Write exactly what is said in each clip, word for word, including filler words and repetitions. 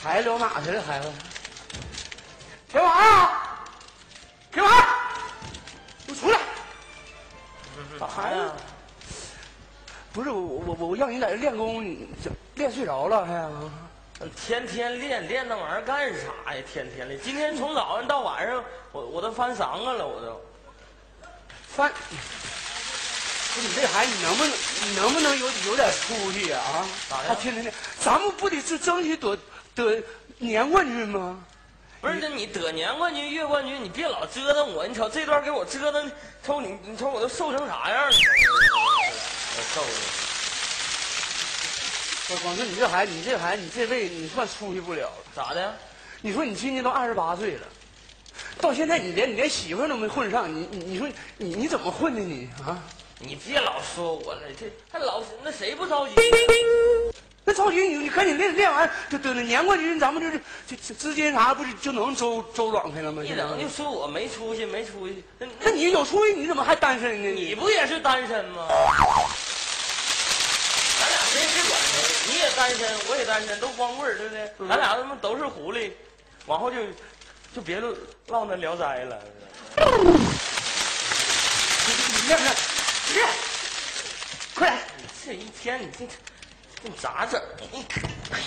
孩子聊哪去了？孩子，铁娃啊，铁娃，给我出来！咋孩子？不是我我我我让你在这练功，你练睡着了还呀？ 天天练练那玩意儿干啥呀？天天练，今天从早上到晚上，我我都翻三个了，我都翻。不是你这孩子，你能不能你能不能有有点出息呀？啊， 咋的？ 他天天练，咱们不得是争取得得年冠军吗？ 不是，这你得年冠军、月冠军，你别老折腾我。你瞅这段给我折腾，瞅你，你瞅我都瘦成啥样了？我瘦的。 我光说你这孩子，你这孩子，你这辈子你算出息不了了。 咋的？ 你说你今年都二十八岁了，到现在你连你连媳妇都没混上，你你你说你你怎么混的你啊？ 你别老说我了，这还老那谁不着急？ 那着急你你赶紧练练完就得了年冠军，咱们就是这这资金啥不是就能周周转开了吗？ 一整就说我没出息，没出息。那那你有出息，你怎么还单身呢？ 你不也是单身吗？咱俩谁谁管谁？你也单身，我也单身，都光棍儿，对不对？ 嗯、 咱俩他妈都是狐狸，往后就就别唠那聊斋了。 你练不练？练，快来！ 你这一天你这这咋整？你哎呀！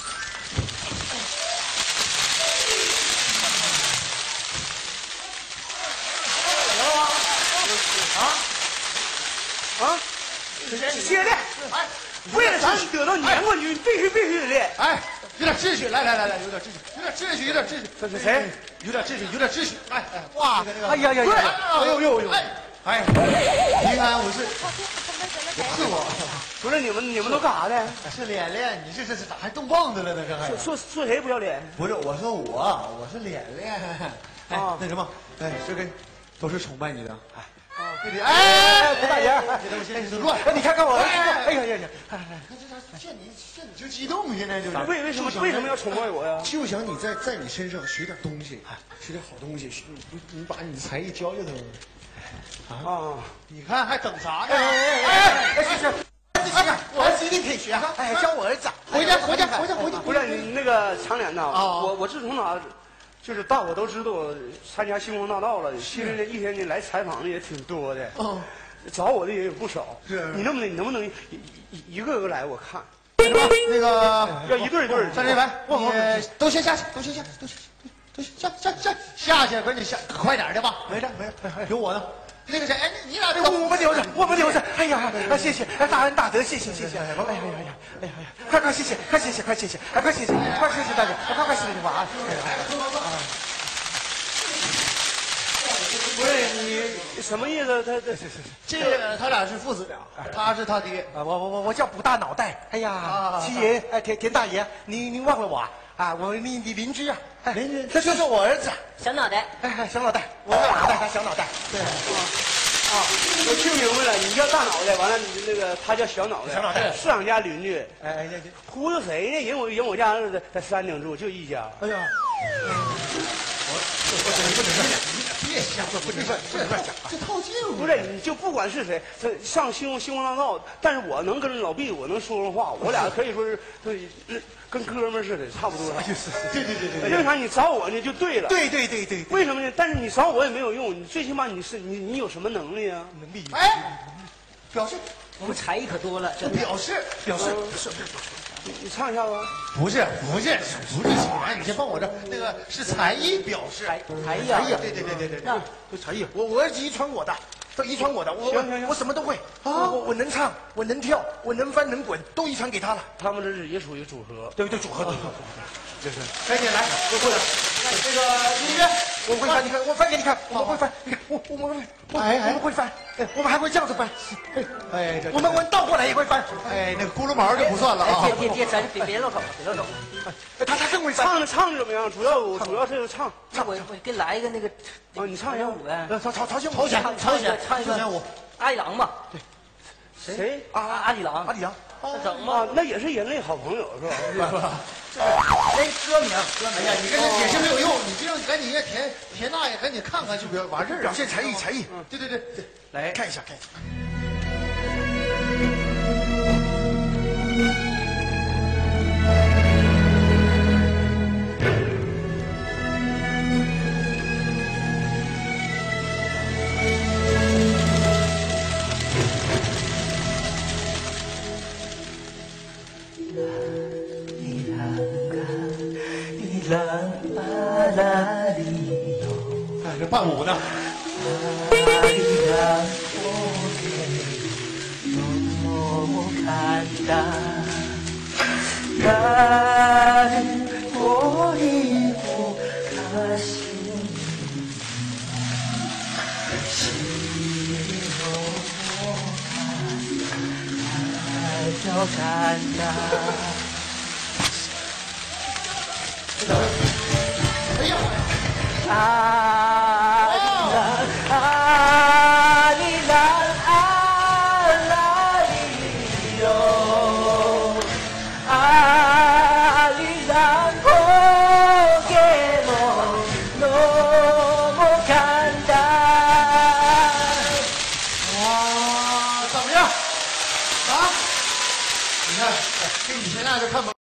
行了吗？啊啊！接着练！哎，为了咱得到年冠军，必须必须得练！ 哎，有点秩序，来来来来，有点秩序，有点秩序，有点秩序。 这是谁？ 有点秩序，有点秩序。哎哎，哇！那个那个， 哎呀呀呀！哎呦呦呦！ 哎，平安，我是我是我， 不是你们你们都干啥的？ 是脸脸，你这这这咋还动棒子了呢？这还说说谁不要脸？ 不是，我说我，我是脸脸。哎，那什么，哎，这个都是崇拜你的。哎。弟弟，哎，胡大爷，这东西这都乱。哎，你看看我，哎呀呀呀！哎，这这见你见你就激动，现在就是。 为为什么为什么要崇拜我呀？ 就想你在在你身上学点东西，学点好东西，你你把你的才艺教教他们。啊，你看还等啥呢？哎哎哎哎，行行，行行，我儿子一定可以学哈。哎，教我儿子，回家回家回家回家。 不是你那个长脸呐，我我自从哪。就是大伙都知道我参加星光大道了，其实一天呢来采访的也挺多的，哦，找我的也有不少。是，你能不能你能不能一一一个个来我看？ 什么？那个要一对一对。 站这排，你都先下去，都先下去，都先都下下下下去，赶紧下，快点的吧。没事没事，有我呢。那个谁，哎，你俩这个我们留着，我们留着。哎呀，谢谢，大恩大德，谢谢谢谢。哎呀呀呀，哎呀呀，哎呀，快快谢谢，快谢谢，快谢谢，哎，快谢谢，快谢谢大家，快快谢谢吧啊！不是你什么意思？他这这这他俩是父子俩，他是他爹。 我我我我叫卜大脑袋。哎呀，七爷，哎田田大爷，您您忘了我啊？我你你邻居啊，邻居，这就是我儿子小脑袋。 哎，小脑袋，我叫脑袋，他小脑袋。对。 啊，我听明白了，你叫大脑袋，完了你那个他叫小脑袋， 小脑袋， 是俺家邻居。 哎哎， 忽悠谁呢？人我人我家在在山顶住，就一家。 哎呀， 我不能不能这样，别瞎说，不能这不能这样，这套近乎。 不是，你就不管是谁，他上星星光大道，但是我能跟老毕，我能说说话，我俩可以说是跟哥们似的，差不多。 对对对对。 因为啥？你找我呢就对了。 对对对对。 为什么呢？但是你找我也没有用，你最起码你是你你有什么能力啊？ 能力。 哎，表示我们才艺可多了，真的。 表示表示是。 你你唱一下吧。 不是不是不是，来，你先帮我这那个是才艺表示。 才才艺啊！ 对对对对对对， 这才艺，我我儿子遗传我的，都遗传我的，我我我什么都会啊，我我能唱，我能跳，我能翻能滚，都遗传给他了。 他们这是也属于组合， 对对，组合组合。 就是， 赶紧来，我过来。那个音乐，我会翻，你看，我翻给你看，我会翻，你看，我我们我哎我们会翻，哎，我们还会这样子翻，哎，我们我倒过来也会翻， 哎，那个咕噜毛就不算了啊。 别别别，咱别别乱搞，别乱搞。 他他更会翻， 唱的唱的怎么样？主要我主要是唱唱，我我给你来一个那个， 哦，你唱一下舞呗， 朝朝朝鲜朝鲜朝鲜唱一个朝鲜舞， 阿里郎吧， 对， 谁？ 阿阿里郎， 阿里郎， 那整啊， 吧， 那也是人类好朋友是吧？ 是吧？ 那歌名歌名， 哎呀，你跟他解释没有用，你这样赶紧让田田大爷赶紧看看就表完事儿， 表现才艺才艺， 对对对对， 来看一下看一下。 哎，这伴舞呢。哎呀！ 啊啦啊哩啦啊啦哩哟，啊哩啦哦给我诺莫看达。 哇，怎么样？啊？你看，跟以前那就看不。